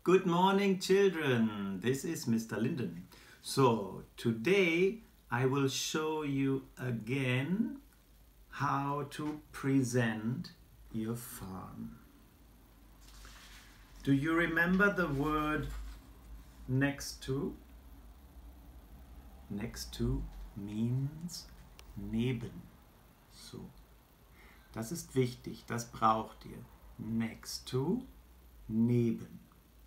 Good morning, children. This is Mr. Linden. So, today I will show you again how to present your farm. Do you remember the word next to? Next to means neben. So. Das ist wichtig, das braucht ihr. Next to, neben.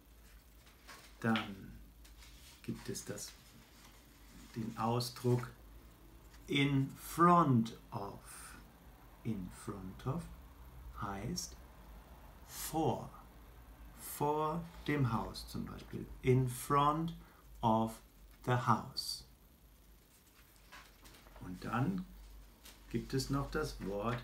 Dann gibt es den Ausdruck in front of. In front of heißt vor. Vor dem Haus zum Beispiel. In front of the house. Und dann gibt es noch das Wort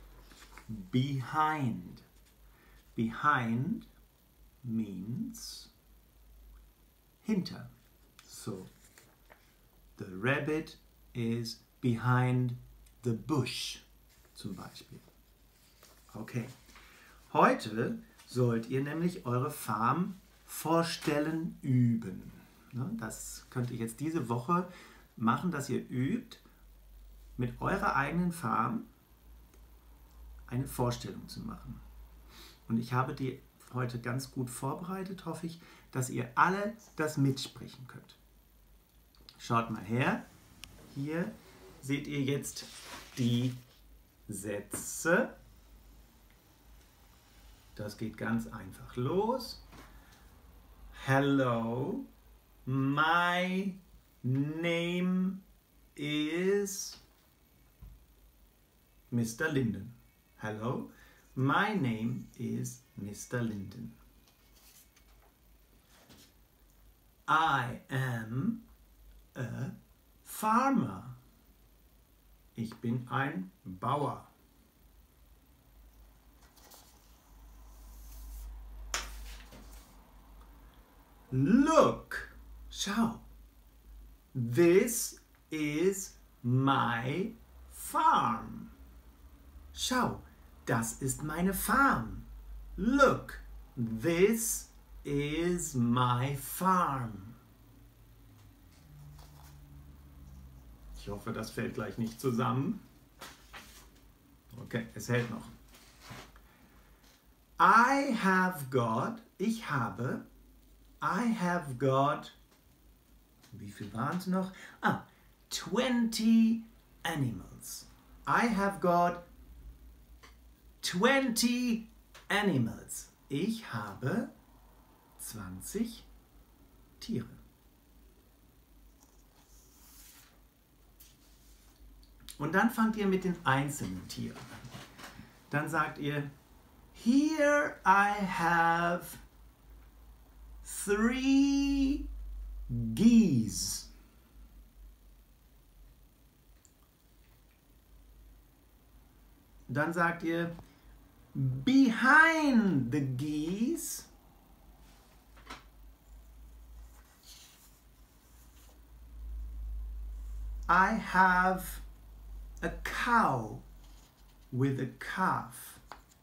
behind. Behind means hinter. So, the rabbit is behind the bush, zum Beispiel. Okay, heute sollt ihr nämlich eure Farm vorstellen üben. Das könnt ihr jetzt diese Woche machen, dass ihr übt, mit eurer eigenen Farm eine Vorstellung zu machen. Und ich habe die heute ganz gut vorbereitet, hoffe ich, dass ihr alle das mitsprechen könnt. Schaut mal her. Hier seht ihr jetzt die Sätze. Das geht ganz einfach los. Hello, my name is Mr. Linden. Hello, my name is Mr. Linden. I am a farmer. Ich bin ein Bauer. Look, schau. This is my farm. Schau, das ist meine Farm. Look, this is my farm. Ich hoffe, das fällt gleich nicht zusammen. Okay, es hält noch. I have got, ich habe, I have got, wie viel waren es noch? 20 animals. I have got 20 animals. Ich habe 20 Tiere. Und dann fangt ihr mit den einzelnen Tieren an. Dann sagt ihr, here I have 3 geese. Dann sagt ihr, behind the geese I have a cow with a calf.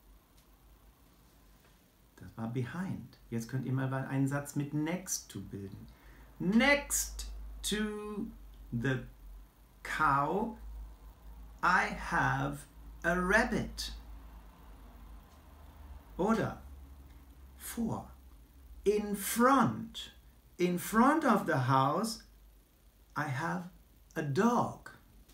Das war behind. Jetzt könnt ihr mal einen Satz mit next to bilden. Next to the cow I have a rabbit. Oder vor. In front. In front of the house I have a dog.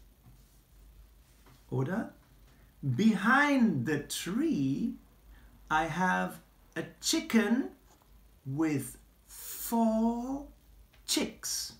Oder behind the tree I have a chicken with 4 chicks.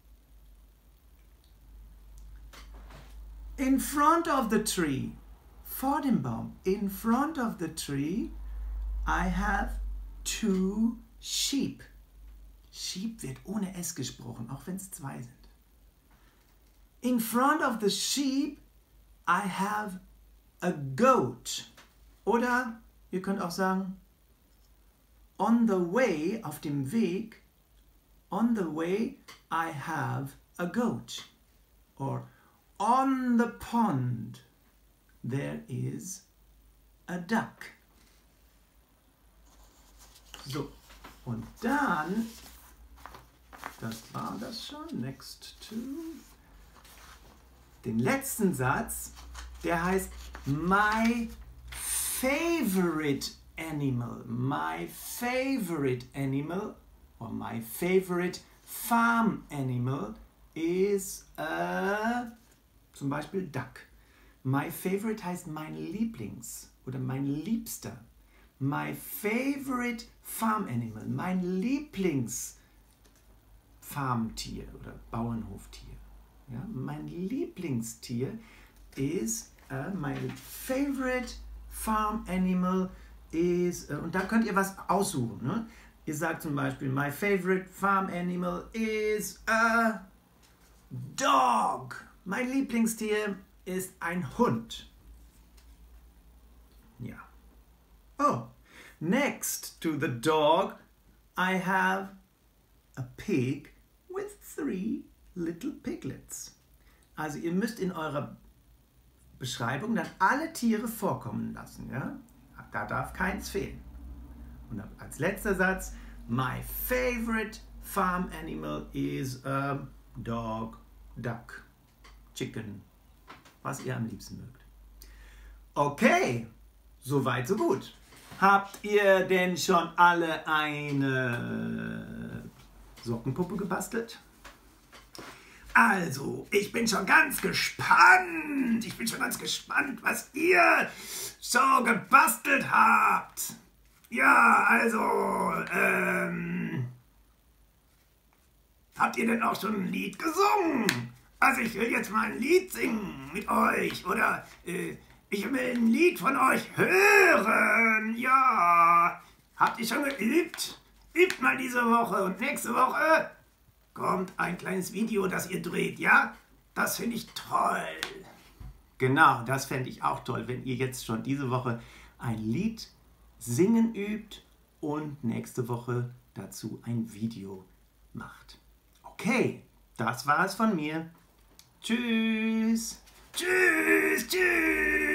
In front of the tree, vor dem Baum, in front of the tree I have 2 sheep. Sheep wird ohne S gesprochen, auch wenn es 2 sind. In front of the sheep I have a goat. Oder ihr könnt auch sagen, on the way, auf dem Weg, on the way I have a goat. Or on the pond there is a duck. So, Und dann, das war das schon, next to, den letzten Satz, der heißt My favorite animal. My favorite animal or my favorite farm animal is zum Beispiel duck. My favorite heißt mein Lieblings oder mein Liebster. My favorite farm animal, mein Lieblingsfarmtier oder Bauernhoftier. Ja, mein Lieblingstier ist my favorite farm animal is, und da könnt ihr was aussuchen. Ne? Ihr sagt zum Beispiel, my favorite farm animal is a dog. Mein Lieblingstier ist ein Hund. Ja. Oh, next to the dog, I have a pig with 3 little piglets. Also ihr müsst in eurer Beschreibung dann alle Tiere vorkommen lassen. Ja? Da darf keins fehlen. Und als letzter Satz, my favorite farm animal is a dog, duck, chicken, was ihr am liebsten mögt. Okay, soweit so gut. Habt ihr denn schon alle eine Sockenpuppe gebastelt? Also, ich bin schon ganz gespannt. Ich bin schon ganz gespannt, was ihr so gebastelt habt. Ja, also, habt ihr denn auch schon ein Lied gesungen? Also, ich will jetzt mal ein Lied singen mit euch. Oder, ich will ein Lied von euch hören. Ja, habt ihr schon geübt? Übt mal diese Woche und nächste Woche kommt ein kleines Video, das ihr dreht, ja? Das finde ich toll. Genau, das fände ich auch toll, wenn ihr jetzt schon diese Woche ein Lied singen übt und nächste Woche dazu ein Video macht. Okay, das war es von mir. Tschüss. Tschüss, tschüss.